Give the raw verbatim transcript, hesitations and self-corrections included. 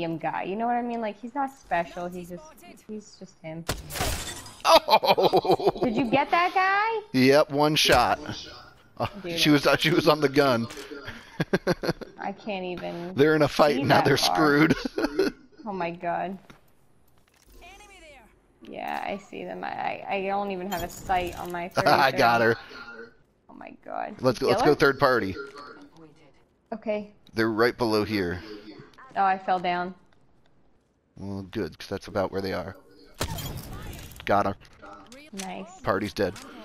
medium guy. You know what I mean? Like he's not special. He's just he's just him. Oh! Did you get that guy? Yep, one shot. Oh, Dude, she was she was on the gun. I can't even. They're in a fight see now. that They're far. screwed. Oh my god. Yeah, I see them. I I, I don't even have a sight on my. I got her. Oh my god. Let's go. Kill Let's her? go third party. Okay. They're right below here. Oh, I fell down. Well, good, because that's about where they are. Got her. Nice. Party's dead.